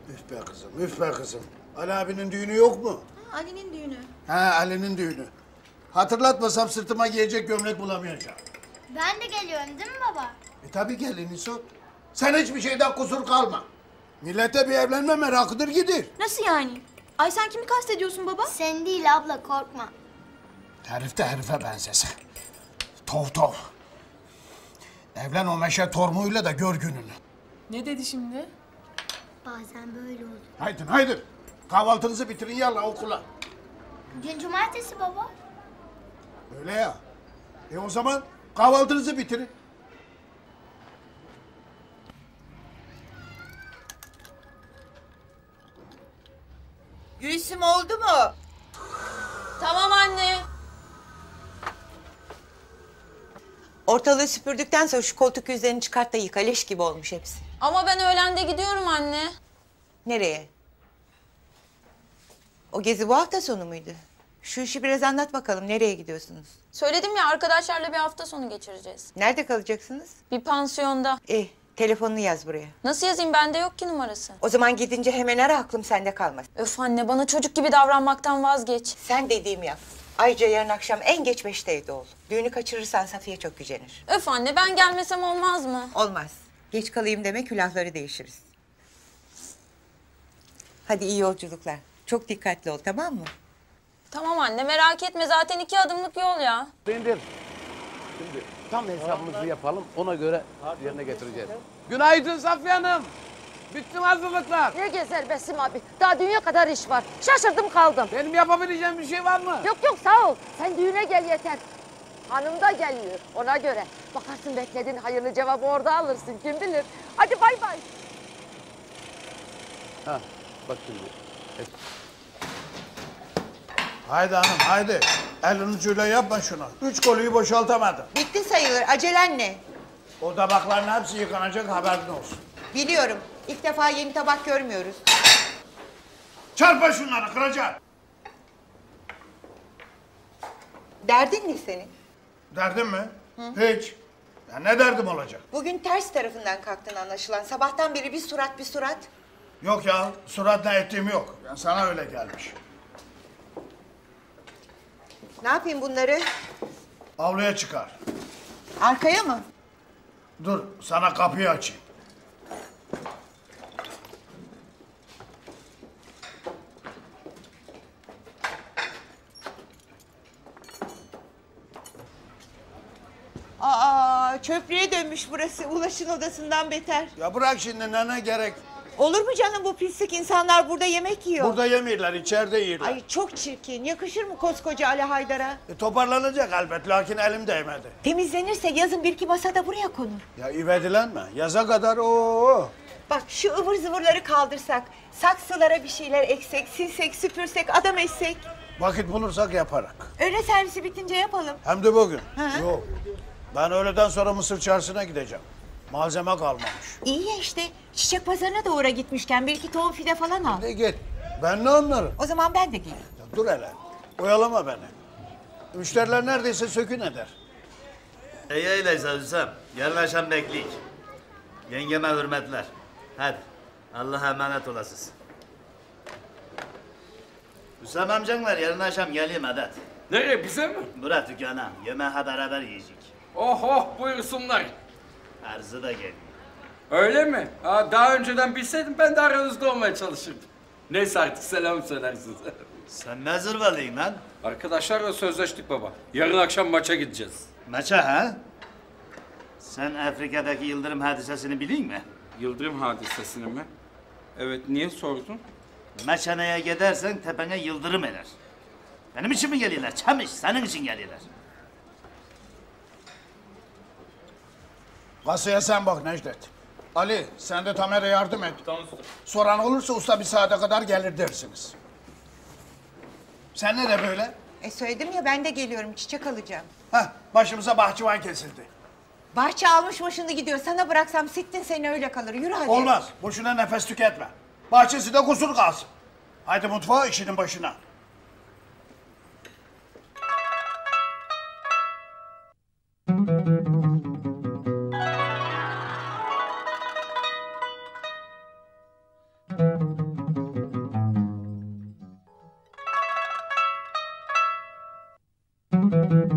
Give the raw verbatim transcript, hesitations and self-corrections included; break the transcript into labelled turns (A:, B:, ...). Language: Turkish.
A: Üf be kızım, üf be kızım. Ali abinin düğünü yok mu?
B: Ha, Ali'nin düğünü.
A: Ha, Ali'nin düğünü. Hatırlatmasam sırtıma giyecek gömlek bulamayacağım.
C: Ben de geliyorum değil mi baba?
A: E tabii gel Niso. Sen hiçbir şeyden kusur kalma. Millete bir evlenme merakıdır gidir.
B: Nasıl yani? Ay sen kimi kastediyorsun baba?
C: Sen değil abla korkma.
A: Herif de herife benzese. Tov tov. Evlen o meşe tormuğuyla da gör gününü.
D: Ne dedi şimdi?
C: Bazen böyle olur.
A: Haydin haydin. Kahvaltınızı bitirin yallah okula.
C: Bugün cumartesi baba.
A: Öyle ya. E o zaman kahvaltınızı bitirin.
E: Gülsüm oldu mu?
D: Tamam anne.
E: Ortalığı süpürdükten sonra şu koltuk yüzlerini çıkart da yıka. Leş gibi olmuş hepsi.
D: Ama ben öğlende gidiyorum anne.
E: Nereye? O gezi bu hafta sonu muydu? Şu işi biraz anlat bakalım. Nereye gidiyorsunuz?
D: Söyledim ya arkadaşlarla bir hafta sonu geçireceğiz.
E: Nerede kalacaksınız?
D: Bir pansiyonda.
E: Eh, telefonunu yaz buraya.
D: Nasıl yazayım, bende yok ki numarası.
E: O zaman gidince hemen ara, aklım sende kalmasın.
D: Öf anne, bana çocuk gibi davranmaktan vazgeç.
E: Sen dediğimi yap. Ayrıca yarın akşam en geç beşte evde ol. Düğünü kaçırırsan Safiye çok gücenir.
D: Öf anne, ben gelmesem olmaz mı?
E: Olmaz. Geç kalayım deme, külahları değişiriz. Hadi iyi yolculuklar. Çok dikkatli ol, tamam mı?
D: Tamam anne, merak etme, zaten iki adımlık yol ya.
F: İndir. Şimdi tam hesabımızı yapalım, ona göre yerine getireceğiz. Günaydın Safiye Hanım. Bitti mi hazırlıklar?
G: Ne gezer Besim abi? Daha dünya kadar iş var. Şaşırdım kaldım.
F: Benim yapabileceğim bir şey var mı?
G: Yok yok sağ ol. Sen düğüne gel yeter. Hanım da geliyor ona göre. Bakarsın beklediğin hayırlı cevabı orada alırsın kim bilir. Hadi bay bay.
F: Ha, bak şimdi. Evet.
A: Haydi hanım haydi. Elin ucuyla yapma şunu. Üç koluyu boşaltamadım.
E: Bitti sayılır, acelen ne?
A: O tabakların hepsi yıkanacak, haberin olsun.
E: Biliyorum, ilk defa yeni tabak görmüyoruz.
A: Çarpma şunları, kıracağım.
E: Derdin ne senin?
A: Derdin mi? Hiç. Ya ne derdim olacak?
E: Bugün ters tarafından kalktın anlaşılan. Sabahtan beri bir surat bir surat.
A: Yok ya, surat ne ettiğim yok. Yani sana öyle gelmiş.
E: Ne yapayım bunları?
A: Avluya çıkar.
E: Arkaya mı?
A: Dur, sana kapıyı açayım.
E: Aa, çöplüğe dönmüş burası. Ulaş'ın odasından beter.
A: Ya bırak şimdi, ne ne gerek?
E: Olur mu canım, bu pislik insanlar burada yemek yiyor.
A: Burada yemiyorlar, içeride yiyorlar.
E: Ay çok çirkin. Yakışır mı koskoca Ali Haydar'a?
A: E, toparlanacak elbet, lakin elim değmedi.
E: Temizlenirse yazın bir iki masa da buraya konur.
A: Ya ivedilenme, yaza kadar o.
E: Bak şu ıvır zıvırları kaldırsak, saksılara bir şeyler eksek, silsek, süpürsek, adam etsek.
A: Vakit bulursak yaparak.
E: Öğle servisi bitince yapalım.
A: Hem de bugün.
E: Hı.
A: Yok. Ben öğleden sonra Mısır Çarşısı'na gideceğim. Malzeme kalmamış.
E: İyi ya işte. Çiçek pazarına da uğra gitmişken bir iki tohum fide falan al.
A: Ne git. Ben ne anlarım?
E: O zaman ben de geleyim.
A: Ya dur hele. Oyalama beni. Müşteriler neredeyse sökün eder.
H: İyi öyleyse Hüsam. Yarın akşam bekleyik. Yengeme hürmetler. Hadi. Allah'a emanet olasınız. Hüsam amcanlar yarın akşam geleyim Adet.
I: Nereye, bize mi?
H: Bura dükkana. Yemeğe beraber yiyecek.
I: Oh oh, buyursunlar.
H: Arzı da geliyor.
I: Öyle mi? Ha, daha önceden bilseydim ben de aranızda olmaya çalışırdım. Neyse artık selam söylersiniz.
H: Sen ne zırvalıyın lan?
I: Arkadaşlarla sözleştik baba. Yarın akşam maça gideceğiz.
H: Maça ha? Sen Afrika'daki Yıldırım hadisesini bilin mi?
I: Yıldırım hadisesini mi? Evet, niye sordun?
H: Maçanaya gidersen tepene yıldırım iner. Benim için mi geliyorlar? Çamış, senin için geliyorlar.
A: Kasaya sen bak Necdet. Ali, sen de Tamer'e yardım et. Tamam usta. Soran olursa usta bir saate kadar gelir dersiniz. Sen ne de böyle?
E: E söyledim ya, ben de geliyorum, çiçek alacağım.
A: Heh, başımıza bahçıvan kesildi.
E: Bahçe almış başını gidiyor. Sana bıraksam sittin seni öyle kalır. Yürü hadi.
A: Olmaz, boşuna nefes tüketme. Bahçesi de kusur kalsın. Haydi mutfağa, işinin başına. Thank you.
J: Müzik